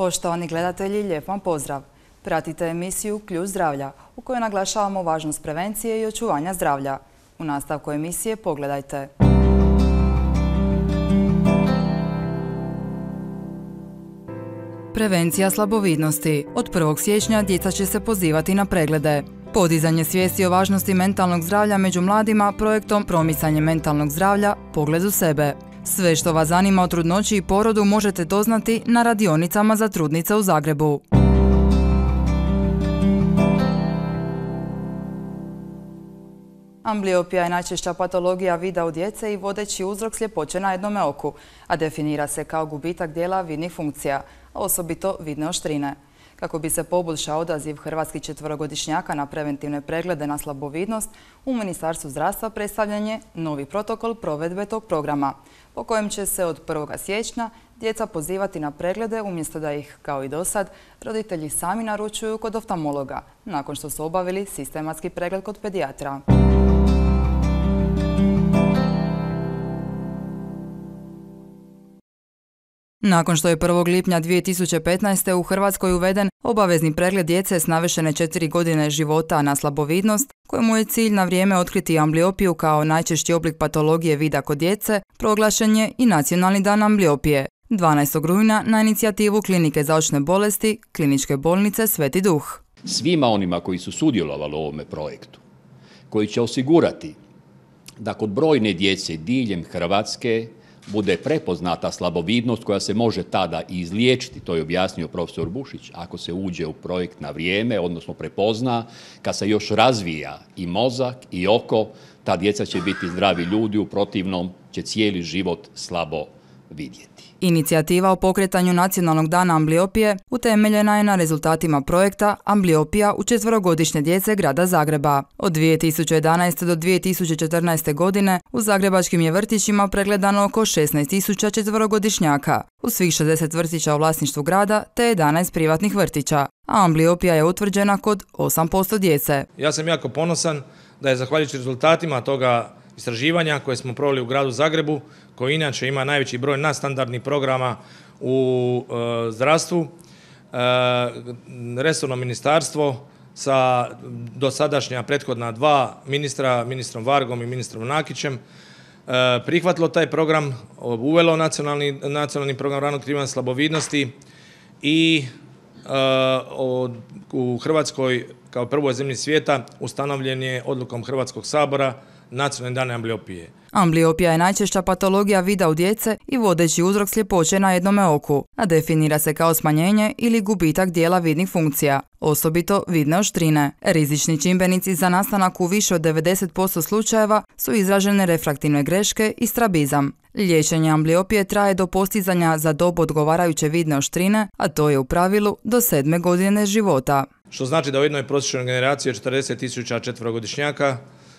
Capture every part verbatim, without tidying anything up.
Poštovani gledatelji, lijep vam pozdrav. Pratite emisiju Ključ zdravlja, u kojoj naglašavamo važnost prevencije i očuvanja zdravlja. U nastavku emisije pogledajte. Prevencija slabovidnosti. Od prvog siječnja djeca će se pozivati na preglede. Podizanje svijesti o važnosti mentalnog zdravlja među mladima projektom Promicanje mentalnog zdravlja – Pogled u sebe. Sve što vas zanima o trudnoći i porodu možete doznati na radionicama za trudnice u Zagrebu. Ambliopija je najčešća patologija vida u djece i vodeći uzrok sljepoće na jednome oku, a definira se kao gubitak dijela vidnih funkcija, osobito vidne oštrine. Kako bi se poboljšao odaziv hrvatskih četverogodišnjaka na preventivne preglede na slabovidnost, u Ministarstvu zdravstva predstavljen je novi protokol provedbe tog programa, po kojem će se od prvog siječnja djeca pozivati na preglede umjesto da ih, kao i dosad, roditelji sami naručuju kod oftalmologa, nakon što su obavili sistematski pregled kod pedijatra. Nakon što je prvog lipnja dvije tisuće petnaeste. u Hrvatskoj uveden obavezni pregled djece s navršene četiri godine života na slabovidnost, kojemu je cilj na vrijeme otkriti ambliopiju kao najčešći oblik patologije vida kod djece, proglašen je i Nacionalni dan ambliopije, dvanaestog rujna na inicijativu Klinike za očne bolesti Kliničke bolnice Sveti Duh. Svima onima koji su sudjelovali u ovome projektu, koji će osigurati da kod brojne djece diljem Hrvatske bude prepoznata slabovidnost koja se može tada i izliječiti, to je objasnio profesor Bušić, ako se uđe u projekt na vrijeme, odnosno prepozna, kad se još razvija i mozak i oko, ta djeca će biti zdravi ljudi, u protivnom će cijeli život slabo vidjeti. Inicijativa o pokretanju Nacionalnog dana ambliopije utemeljena je na rezultatima projekta Ambliopija u četverogodišnje djece grada Zagreba. Od dvije tisuće jedanaeste. do dvije tisuće četrnaeste. godine u zagrebačkim je vrtićima pregledano oko šesnaest tisuća četverogodišnjaka, u svih šezdeset vrtića u vlasništvu grada te jedanaest privatnih vrtića, a ambliopija je utvrđena kod osam posto djece. Ja sam jako ponosan da je zahvaljujući rezultatima toga istraživanja koje smo proveli u gradu Zagrebu, koji inače ima najveći broj nadstandardnih programa u e, zdravstvu, e, resorno ministarstvo sa dosadašnja prethodna dva ministra, ministrom Vargom i ministrom Nakićem, e, prihvatilo taj program, uvelo nacionalni, nacionalni program ranog otkrivanja slabovidnosti i e, od, u Hrvatskoj kao prvoj zemlji svijeta ustanovljen je odlukom Hrvatskog sabora Nacionalni dan ambliopije. Ambliopija je najčešća patologija vida u djece i vodeći uzrok sljepoće na jednome oku, a definira se kao smanjenje ili gubitak dijela vidnih funkcija, osobito vidne oštrine. Rizični čimbenici za nastanak u više od devedeset posto slučajeva su izražene refraktivne greške i strabizam. Liječenje ambliopije traje do postizanja za dob odgovarajuće vidne oštrine, a to je u pravilu do sedme godine života. Što znači da u jednoj prosječnoj generaciji od četrdeset tisuća četverogodišnjaka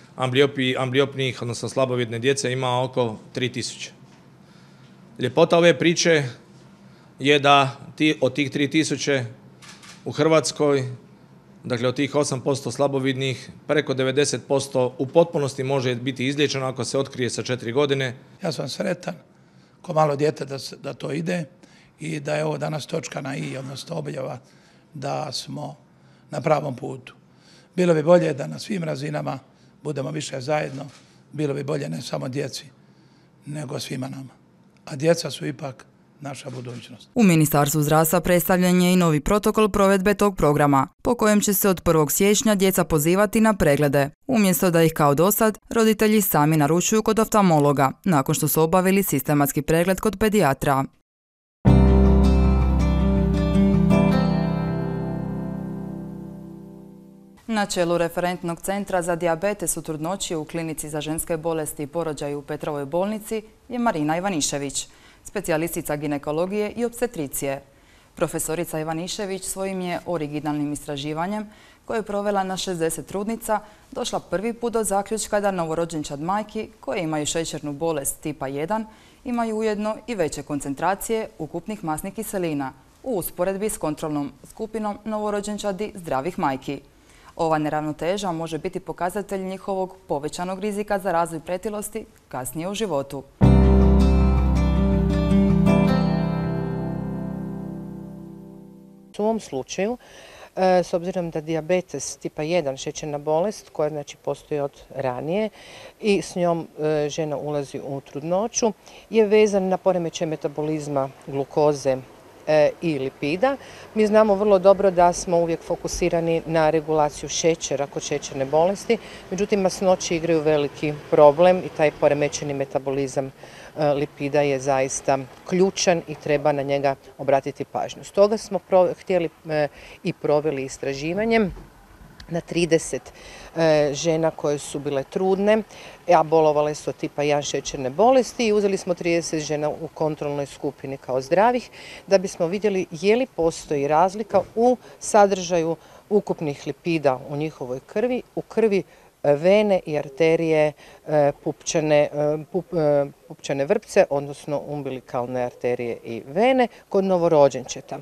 ambliopnih, odnosno slabovidne djece ima oko tri tisuće. Ljepota ove priče je da ti, od tih tri tisuće u Hrvatskoj, dakle od tih osam posto slabovidnih, preko devedeset posto u potpunosti može biti izliječeno ako se otkrije sa četiri godine. Ja sam sretan, ko malo dijete, da, da to ide i da je ovo danas točka na i, odnosno objava da smo na pravom putu. Bilo bi bolje da na svim razinama budemo više zajedno, bilo bi bolje ne samo djeci, nego svima nama. A djeca su ipak naša budućnost. U Ministarstvu zdravstva predstavljen je i novi protokol provedbe tog programa, po kojem će se od prvog siječnja djeca pozivati na preglede, umjesto da ih kao dosad roditelji sami naručuju kod oftalmologa, nakon što su obavili sistematski pregled kod pedijatra. Na čelu referentnog centra za dijabetes u trudnoći u Klinici za ženske bolesti i porođaj u Petrovoj bolnici je Marina Ivanišević, specijalistica ginekologije i opstetricije. Profesorica Ivanišević svojim je originalnim istraživanjem, koje je provela na šezdeset trudnica, došla prvi put do zaključka da novorođenčad majki koje imaju šećernu bolest tipa jedan imaju ujedno i veće koncentracije ukupnih masnih kiselina u usporedbi s kontrolnom skupinom novorođenčadi zdravih majki. Ova neravnoteža može biti pokazatelj njihovog povećanog rizika za razvoj pretilosti kasnije u životu. U ovom slučaju, s obzirom da dijabetes tipa jedan, šećerna bolest, koja znači postoji od ranije i s njom žena ulazi u trudnoću, je vezan na poremećaj metabolizma glukoze i lipida. Mi znamo vrlo dobro da smo uvijek fokusirani na regulaciju šećera kod šećerne bolesti, međutim masnoće igraju veliki problem i taj poremećeni metabolizam lipida je zaista ključan i treba na njega obratiti pažnju. Stoga smo htjeli i proveli istraživanje na trideset žena koje su bile trudne, a bolovale su od tipa jedan šećerne bolesti i uzeli smo trideset žena u kontrolnoj skupini kao zdravih da bismo vidjeli je li postoji razlika u sadržaju ukupnih lipida u njihovoj krvi, u krvi vene i arterije pupčane, pup, pupčane vrpce, odnosno umbilikalne arterije i vene kod novorođenčeta.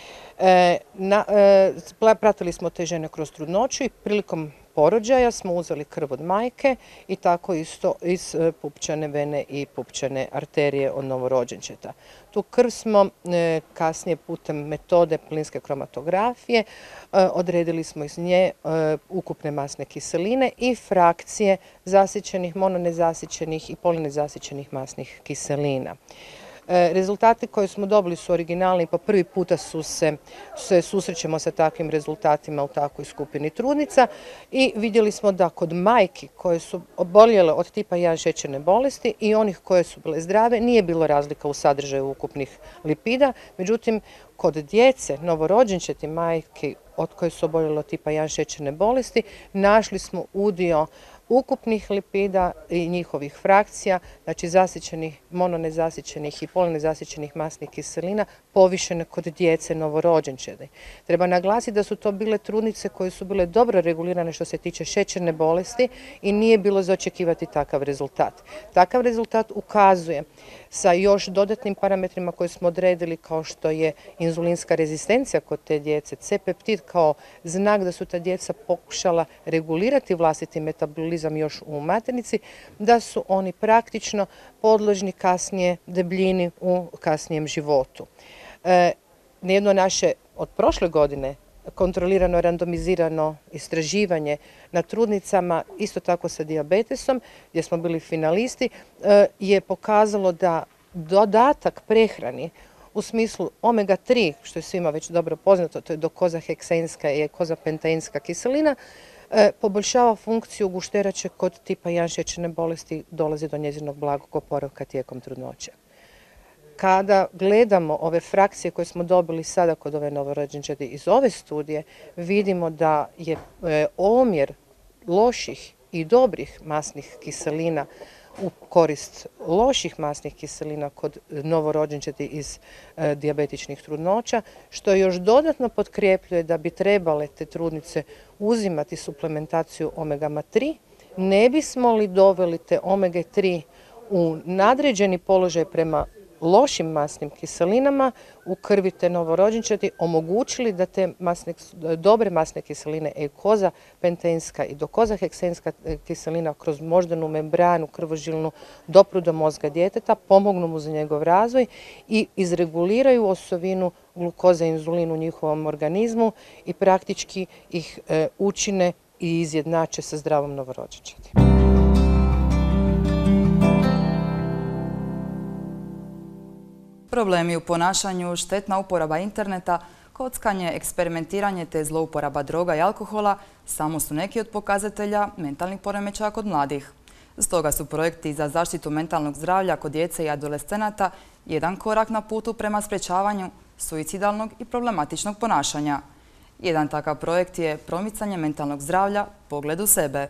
E, na, e, pratili smo te žene kroz trudnoću i prilikom porođaja smo uzeli krv od majke i tako isto iz pupčane vene i pupčane arterije od novorođenčeta. Tu krv smo e, kasnije putem metode plinske kromatografije e, odredili smo iz nje e, ukupne masne kiseline i frakcije zasićenih, mononezasićenih i polinezasićenih masnih kiselina. Rezultati koje smo dobili su originalni i po prvi puta su se, se susrećemo sa takvim rezultatima u takvoj skupini trudnica i vidjeli smo da kod majki koje su oboljele od tipa jedan šećerne bolesti i onih koje su bile zdrave nije bilo razlika u sadržaju ukupnih lipida, međutim kod djece, novorođenčeti majki od koje su oboljele od tipa jedan šećerne bolesti našli smo udio ukupnih lipida i njihovih frakcija, znači zasićenih, mononezasićenih i polinezasićenih masnih kiselina povišene kod djece novorođenčadi. Treba naglasiti da su to bile trudnice koje su bile dobro regulirane što se tiče šećerne bolesti i nije bilo za očekivati takav rezultat. Takav rezultat ukazuje sa još dodatnim parametrima koje smo odredili kao što je inzulinska rezistencija kod te djece, C-peptid kao znak da su ta djeca pokušala regulirati vlastiti metabolizam još u maternici, da su oni praktično podložni kasnije debljini u kasnijem životu. E, jedno naše od prošle godine kontrolirano, randomizirano istraživanje na trudnicama, isto tako sa dijabetesom, gdje smo bili finalisti, je pokazalo da dodatak prehrani u smislu omega tri, što je svima već dobro poznato, to je dokozaheksenska i kozapenteinska kiselina, poboljšava funkciju gušterače kod tipa jedan šećerne bolesti, dolazi do njezinog blagog oporavka tijekom trudnoće. Kada gledamo ove frakcije koje smo dobili sada kod ove novorođenčadi iz ove studije, vidimo da je omjer loših i dobrih masnih kiselina u korist loših masnih kiselina kod novorođenčadi iz e, dijabetičnih trudnoća, što još dodatno potkrepljuje da bi trebale te trudnice uzimati suplementaciju omega tri, ne bismo li doveli te omega tri u nadređeni položaj prema lošim masnim kiselinama u krvi te novorođenčadi, omogućili da te masne, dobre masne kiseline eukoza, penteinska i dokozaheksenska kiselina kroz moždanu membranu krvožilnu dopru do mozga djeteta, pomognu mu za njegov razvoj i izreguliraju osovinu glukoza i inzulina u njihovom organizmu i praktički ih e, učine i izjednače sa zdravom novorođenčadi. Problemi u ponašanju, štetna uporaba interneta, kockanje, eksperimentiranje te zlouporaba droga i alkohola samo su neki od pokazatelja mentalnih poremećaja kod mladih. Stoga su projekti za zaštitu mentalnog zdravlja kod djece i adolescenata jedan korak na putu prema sprječavanju suicidalnog i problematičnog ponašanja. Jedan takav projekt je promicanje mentalnog zdravlja Pogled u sebe.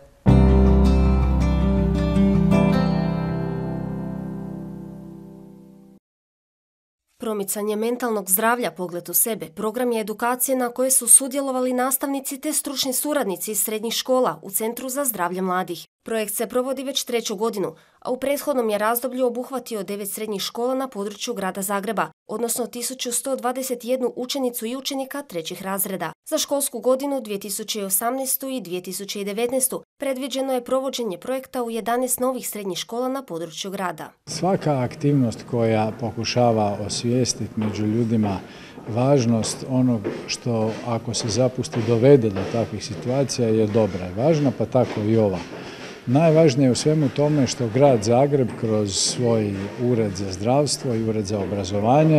Promicanje mentalnog zdravlja Pogled u sebe program je edukacije na koje su sudjelovali nastavnici te stručni suradnici iz srednjih škola u Centru za zdravlje mladih. Projekt se provodi već treću godinu, a u prethodnom je razdoblju obuhvatio devet srednjih škola na području grada Zagreba, odnosno tisuću sto dvadeset jednu učenicu i učenika trećih razreda. Za školsku godinu dvije tisuće osamnaestu. i dvije tisuće devetnaestu. predviđeno je provođenje projekta u jedanaest novih srednjih škola na području grada. Svaka aktivnost koja pokušava osvijestiti među ljudima važnost onog što ako se zapusti dovede do takvih situacija je dobra i važna, pa tako i ova. Najvažnije u svemu tome što grad Zagreb kroz svoj ured za zdravstvo i ured za obrazovanje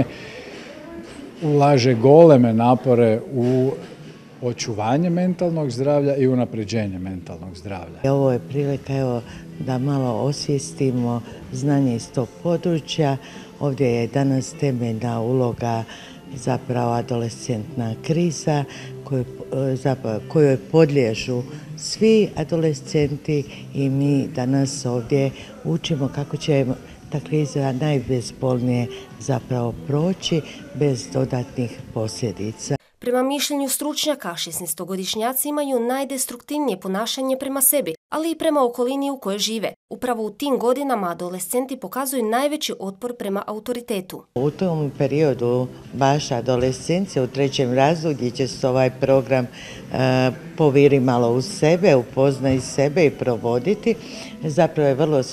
ulaže goleme napore u očuvanje mentalnog zdravlja i unapređenje mentalnog zdravlja. Ovo je prilika evo, da malo osvijestimo znanje iz tog područja. Ovdje je danas temeljna uloga zapravo adolescentna kriza koju, zapravo, kojoj podliježu svi adolescenti i mi danas ovdje učimo kako će ta kriza najbezbolnije zapravo proći bez dodatnih posljedica. Prema mišljenju stručnjaka, šesnaestogodišnjaci imaju najdestruktivnije ponašanje prema sebi, ali i prema okolini u kojoj žive. Upravo u tim godinama adolescenti pokazuju najveći otpor prema autoritetu. U tom periodu baš adolescencija u trećem razredu gdje će se ovaj program e, poviri malo u sebe, upoznaj sebe i provoditi, zapravo je vrlo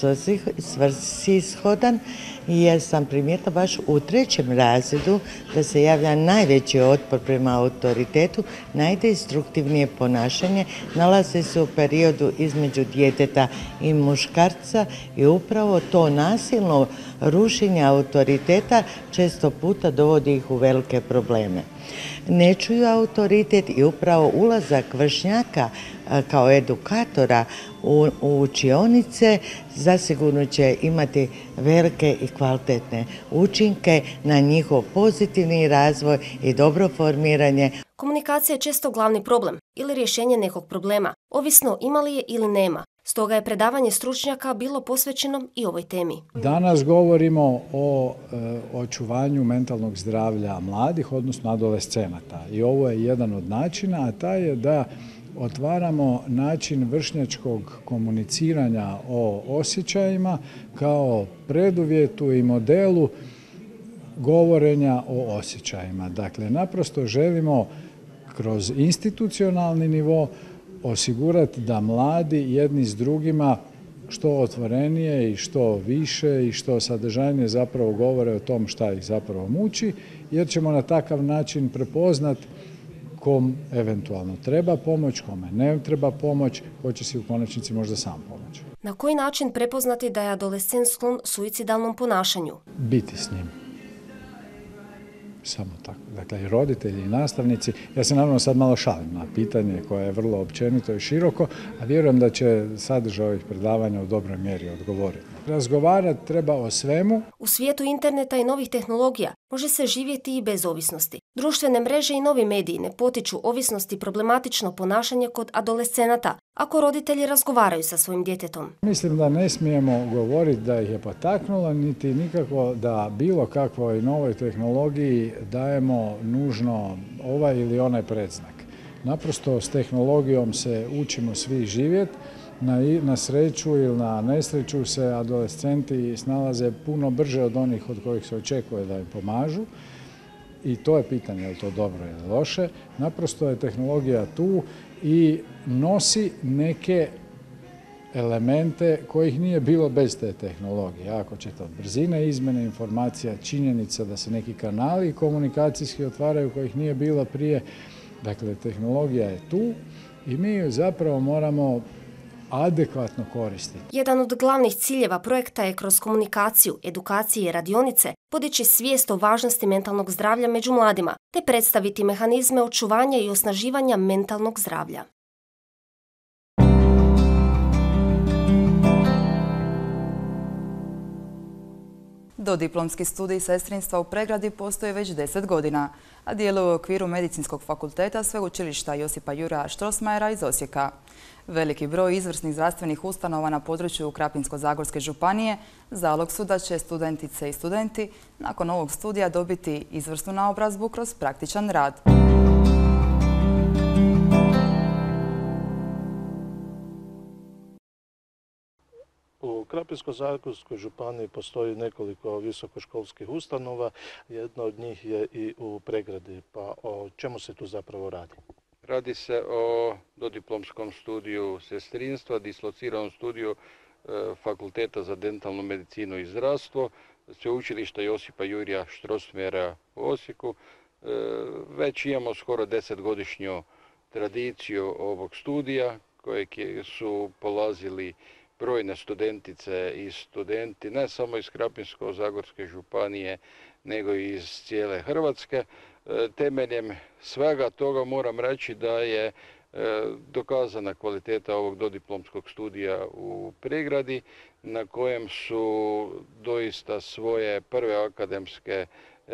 svrsishodan jer sam primijetila baš u trećem razredu da se javlja najveći otpor prema autoritetu, najdestruktivnije ponašanje nalaze se u periodu između djeteta i muškarca i upravo to nasilno rušenje autoriteta često puta dovodi ih u velike probleme. Ne čuju autoritet i upravo ulazak vršnjaka kao edukatora u, u učionice zasigurno će imati velike i kvalitetne učinke na njihov pozitivni razvoj i dobro formiranje. Komunikacija je često glavni problem ili rješenje nekog problema, ovisno ima li je ili nema. Stoga je predavanje stručnjaka bilo posvećeno i ovoj temi. Danas govorimo o e, očuvanju mentalnog zdravlja mladih, odnosno adolescenata. I ovo je jedan od načina, a taj je da otvaramo način vršnjačkog komuniciranja o osjećajima kao preduvjetu i modelu govorenja o osjećajima. Dakle, naprosto želimo kroz institucionalni nivo osigurati da mladi jedni s drugima što otvorenije i što više i što sadržajnije zapravo govore o tom šta ih zapravo muči, jer ćemo na takav način prepoznati kom eventualno treba pomoć, kome ne treba pomoć, ko će si u konačnici možda sam pomoći. Na koji način prepoznati da je adolescent sklon suicidalnom ponašanju? Biti s njim. Samo tako. Dakle, i roditelji i nastavnici. Ja se naravno sad malo šalim na pitanje koje je vrlo općenito i široko, a vjerujem da će sadržaj ovih predavanja u dobroj mjeri odgovoriti. Razgovarati treba o svemu. U svijetu interneta i novih tehnologija može se živjeti i bez ovisnosti. Društvene mreže i novi mediji ne potiču ovisnosti i problematično ponašanje kod adolescenata, ako roditelji razgovaraju sa svojim djetetom. Mislim da ne smijemo govoriti da ih je potaknulo, niti nikako da bilo kakvoj novoj tehnologiji dajemo nužno ovaj ili onaj predznak. Naprosto s tehnologijom se učimo svi živjeti. Na, na sreću ili na nesreću se adolescenti snalaze puno brže od onih od kojih se očekuje da im pomažu. I to je pitanje je li to dobro ili loše. Naprosto je tehnologija tu i nosi neke elemente kojih nije bilo bez te tehnologije. Ako ćete od brzine izmjene informacija, činjenica da se neki kanali komunikacijski otvaraju kojih nije bilo prije. Dakle, tehnologija je tu i mi ju zapravo moramo adekvatno koristiti. Jedan od glavnih ciljeva projekta je kroz komunikaciju, edukacije i radionice podići svijest o važnosti mentalnog zdravlja među mladima, te predstaviti mehanizme očuvanja i osnaživanja mentalnog zdravlja. Dodiplomski studij sestrinstva u Pregradi postoji već deset godina, a djeluje u okviru Medicinskog fakulteta Sveučilišta Josipa Juraja Strossmayera iz Osijeka. Veliki broj izvrsnih zdravstvenih ustanova na području Krapinsko-zagorske županije zalog su da će studentice i studenti nakon ovog studija dobiti izvrsnu naobrazbu kroz praktičan rad. U Krapinsko-zagorskoj županiji postoji nekoliko visokoškolskih ustanova, jedna od njih je i u Pregradi. Pa o čemu se tu zapravo radi? Radi se o dodiplomskom studiju sestrinstva, dislociranom studiju Fakulteta za dentalnu medicinu i zdravstvo, Sveučilišta Josipa Jurija Strossmayera u Osijeku, Već imamo skoro desetgodišnju tradiciju ovog studija kojeg su polazili brojne studentice i studenti, ne samo iz Krapinsko-zagorske županije, nego i iz cijele Hrvatske. Temeljem svega toga moram reći da je dokazana kvaliteta ovog dodiplomskog studija u Pregradi, na kojem su doista svoje prve akademske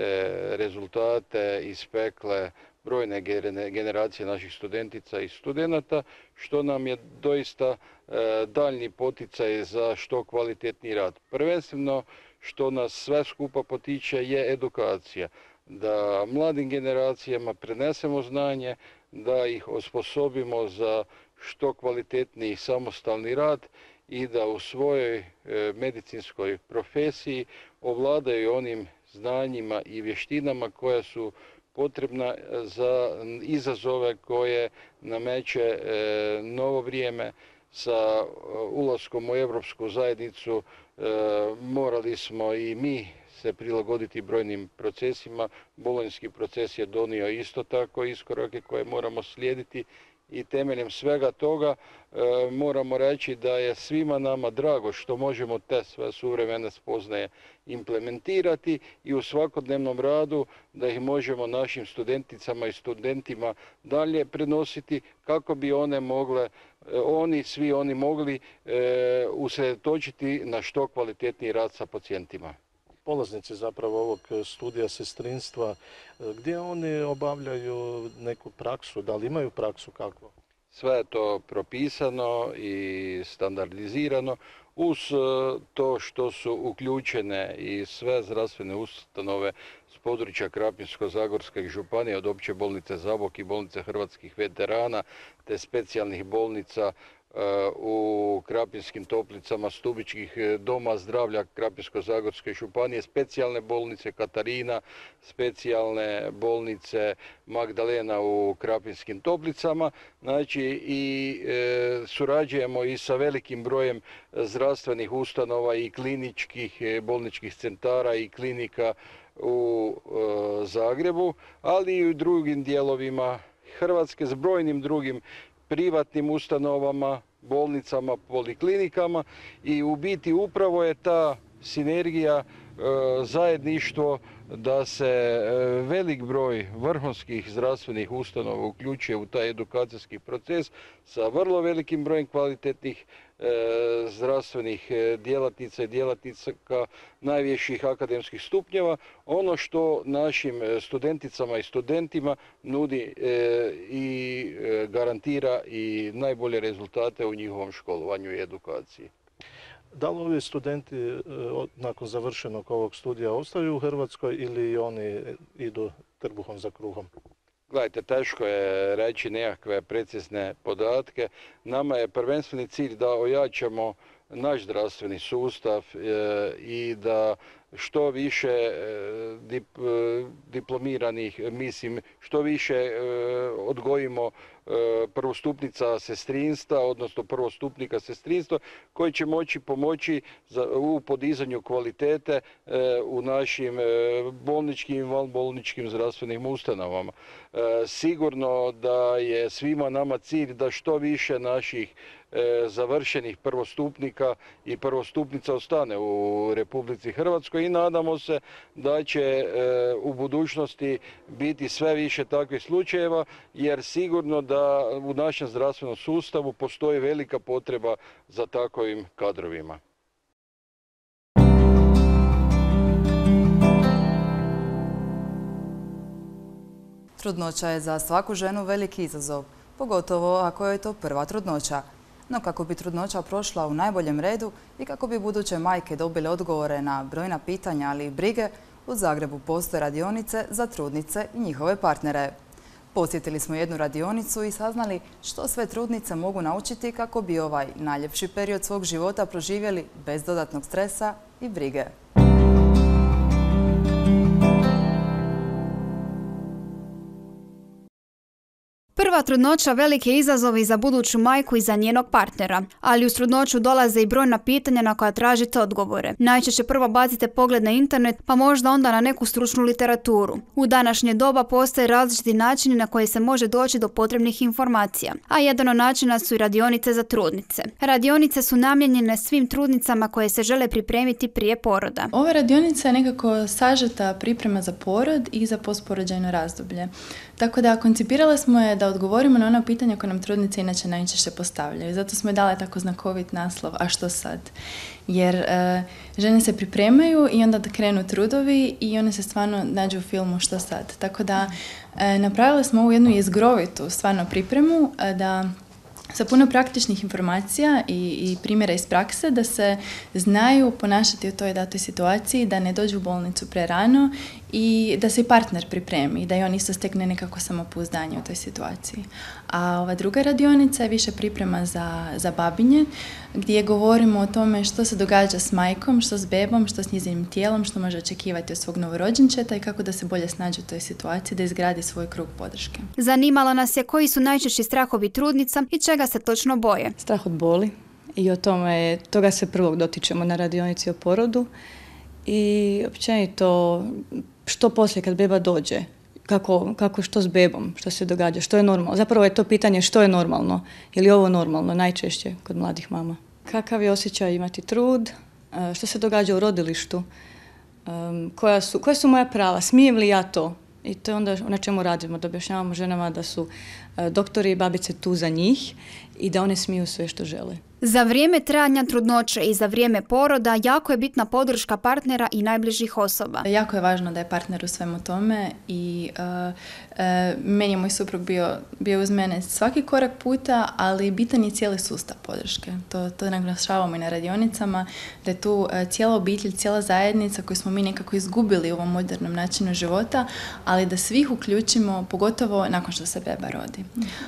rezultate ispekle brojne generacije naših studentica i studenata, što nam je doista daljnji poticaj za što kvalitetniji rad. Prvenstveno što nas sve skupa potiče je edukacija, da mladim generacijama prenesemo znanje, da ih osposobimo za što kvalitetniji samostalni rad i da u svojoj medicinskoj profesiji ovladaju onim znanjima i vještinama koja su potrebna za izazove koje nameće novo vrijeme. Sa ulaskom u Europsku zajednicu morali smo i mi se prilagoditi brojnim procesima. Bolonjski proces je donio isto tako iskorake koje moramo slijediti i temeljem svega toga moramo reći da je svima nama drago što možemo te sve suvremene spoznaje implementirati i u svakodnevnom radu da ih možemo našim studenticama i studentima dalje prenositi kako bi one mogle, oni, svi oni mogli usredotočiti na što kvalitetniji rad sa pacijentima. Polaznici zapravo ovog studija sestrinstva, gdje oni obavljaju neku praksu, da li imaju praksu kakvu? Sve je to propisano i standardizirano uz to što su uključene i sve zdravstvene ustanove s područja Krapinsko-zagorske županije, od Opće bolnice Zabok i bolnice hrvatskih veterana te specijalnih bolnica u Krapinskim Toplicama, Stubičkih doma zdravlja Krapinsko-zagorske županije, specijalne bolnice Katarina, specijalne bolnice Magdalena u Krapinskim Toplicama. Znači i e, surađujemo i sa velikim brojem zdravstvenih ustanova i kliničkih bolničkih centara i klinika u e, Zagrebu, ali i u drugim dijelovima Hrvatske s brojnim drugim privatnim ustanovama, bolnicama, poliklinikama i u biti upravo je ta sinergija, zajedništvo da se velik broj vrhunskih zdravstvenih ustanova uključuje u taj edukacijski proces sa vrlo velikim brojem kvalitetnih zdravstvenih djelatnica i djelatnika najviših akademskih stupnjeva. Ono što našim studenticama i studentima nudi i garantira i najbolje rezultate u njihovom školovanju i edukaciji. Da li ovi studenti nakon završenog ovog studija ostaju u Hrvatskoj ili oni idu trbuhom za kruhom? Gledajte, teško je reći nekakve precizne podatke. Nama je prvenstveni cilj da ojačamo naš zdravstveni sustav i da što više diplomiranih, mislim, što više odgojimo prvostupnica sestrinstva, odnosno prvostupnika sestrinstva, koji će moći pomoći u podizanju kvalitete u našim bolničkim i vanbolničkim zdravstvenim ustanovama. Sigurno da je svima nama cilj da što više naših završenih prvostupnika i prvostupnica ostane u Republici Hrvatskoj i nadamo se da će u budućnosti biti sve više takvih slučajeva, jer sigurno da u našem zdravstvenom sustavu postoji velika potreba za takovim kadrovima. Trudnoća je za svaku ženu veliki izazov, pogotovo ako je to prva trudnoća. No kako bi trudnoća prošla u najboljem redu i kako bi buduće majke dobile odgovore na brojna pitanja, ali i brige, u Zagrebu postoje radionice za trudnice i njihove partnere. Posjetili smo jednu radionicu i saznali što sve trudnice mogu naučiti kako bi ovaj najljepši period svog života proživjeli bez dodatnog stresa i brige. Prva Prva trudnoća veliki je izazov i za buduću majku i za njenog partnera, ali uz trudnoću dolaze i brojna pitanja na koja tražite odgovore. Najčešće prvo bacite pogled na internet, pa možda onda na neku stručnu literaturu. U današnje doba postoje različiti načini na koje se može doći do potrebnih informacija, a jedan od načina su i radionice za trudnice. Radionice su namijenjene svim trudnicama koje se žele pripremiti prije poroda. Ova radionica je nekako sažeta priprema za porod i za postporođajno razdoblje. Tako da koncipirale smo je da odgovorimo na ona pitanja koje nam trudnice inače najčešće postavljaju. Zato smo je dale tako znakovit naslov, a što sad? Jer e, žene se pripremaju i onda da krenu trudovi i one se stvarno nađu u filmu što sad. Tako da e, napravili smo ovu jednu jezgrovitu stvarno pripremu e, da sa puno praktičnih informacija i, i primjera iz prakse da se znaju ponašati u toj datoj situaciji, da ne dođu u bolnicu prerano i da se i partner pripremi, da i on isto stekne nekako samopouzdanje u toj situaciji. A ova druga radionica je više priprema za, za babinje, gdje govorimo o tome što se događa s majkom, što s bebom, što s njezinim tijelom, što može očekivati od svog novorođenčeta i kako da se bolje snađe u toj situaciji, da izgradi svoj krug podrške. Zanimalo nas je koji su najčešći strahovi trudnica i čega se točno boje. Strah od boli i o tome, toga se prvog dotičemo na radionici o porodu i općenito što poslije kad beba dođe, kako, kako što s bebom, što se događa, što je normalno. Zapravo je to pitanje što je normalno, je li ovo normalno najčešće kod mladih mama. Kakav je osjećaj imati trud, što se događa u rodilištu, koja su, koja su moja prava, smijem li ja to? I to je onda na čemu radimo, da objašnjavamo ženama da su doktori i babice tu za njih i da one smiju sve što žele. Za vrijeme trajanja trudnoće i za vrijeme poroda jako je bitna podrška partnera i najbližih osoba. Jako je važno da je partner u svemu tome i uh, uh, meni je moj suprug bio, bio uz mene svaki korak puta, ali bitan je cijeli sustav podrške. To, to naglašavamo i na radionicama, da je tu uh, cijela obitelj, cijela zajednica koju smo mi nekako izgubili u ovom modernom načinu života, ali da svih uključimo, pogotovo nakon što se beba rodi.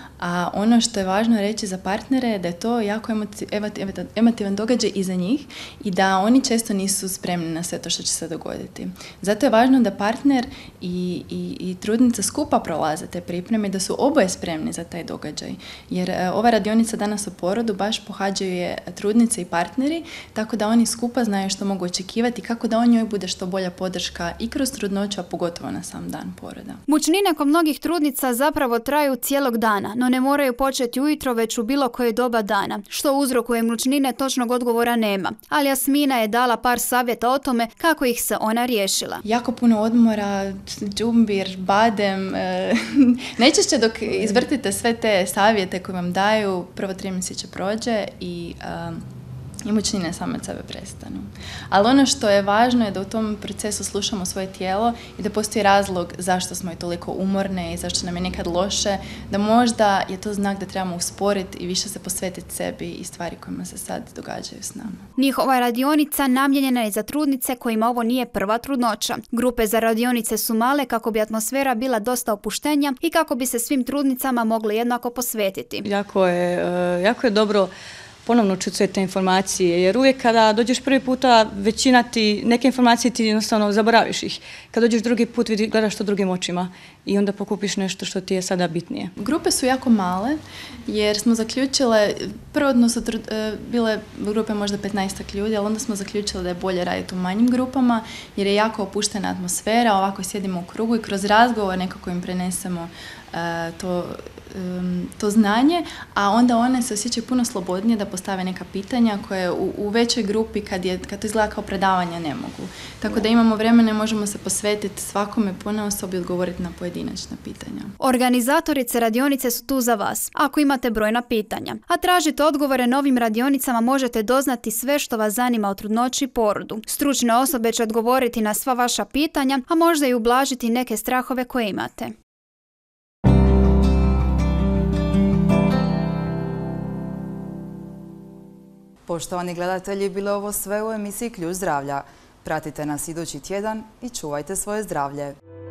A ono što je važno reći za partnere je da je to jako emotivan događaj i za njih i da oni često nisu spremni na sve to što će se dogoditi. Zato je važno da partner i, i, i trudnica skupa prolaze te pripreme i da su oboje spremni za taj događaj. Jer e, ova radionica danas o porodu baš pohađaju je trudnice i partneri, tako da oni skupa znaju što mogu očekivati, kako da on njoj bude što bolja podrška i kroz trudnoću, a pogotovo na sam dan poroda. Mučnine kod mnogih trudnica zapravo traju cijelog dana, no ne moraju početi ujutro već u bilo koje doba dana. Što uzrokuje mučnine točnog odgovora nema, ali Jasmina je dala par savjeta o tome kako ih se ona riješila. Jako puno odmora, džumbir, badem. E, najčešće dok izvrtite sve te savjete koje vam daju, prvo tri mjeseca prođe i um, i mučnine same od sebe prestanu. Ali ono što je važno je da u tom procesu slušamo svoje tijelo i da postoji razlog zašto smo i toliko umorne i zašto nam je nekad loše, da možda je to znak da trebamo usporiti i više se posvetiti sebi i stvari kojima se sad događaju s nama. Njihova radionica namijenjena je za trudnice kojima ovo nije prva trudnoća. Grupe za radionice su male kako bi atmosfera bila dosta opuštenja i kako bi se svim trudnicama mogli jednako posvetiti. Jako je, jako je dobro ponovno čuti sve te informacije, jer uvijek kada dođeš prvi puta, većina ti, neke informacije ti jednostavno zaboraviš ih. Kad dođeš drugi put, vidi, gledaš to drugim očima i onda pokupiš nešto što ti je sada bitnije. Grupe su jako male, jer smo zaključile, prvotno su bile grupe možda petnaestak ljudi, ali onda smo zaključile da je bolje raditi u manjim grupama, jer je jako opuštena atmosfera, ovako sjedimo u krugu i kroz razgovor nekako im prenesemo uh, to to znanje, a onda one se osjećaju puno slobodnije da postave neka pitanja koje u, u većoj grupi kad, je, kad to izgleda kao predavanja ne mogu. Tako da imamo vremena i možemo se posvetiti svakome ponaosob i odgovoriti na pojedinačna pitanja. Organizatorice radionice su tu za vas, ako imate brojna pitanja. A tražite odgovore na ovim radionicama možete doznati sve što vas zanima o trudnoći i porodu. Stručne osobe će odgovoriti na sva vaša pitanja, a možda i ublažiti neke strahove koje imate. Poštovani gledatelji, bilo je ovo sve u emisiji Ključ zdravlja. Pratite nas idući tjedan i čuvajte svoje zdravlje.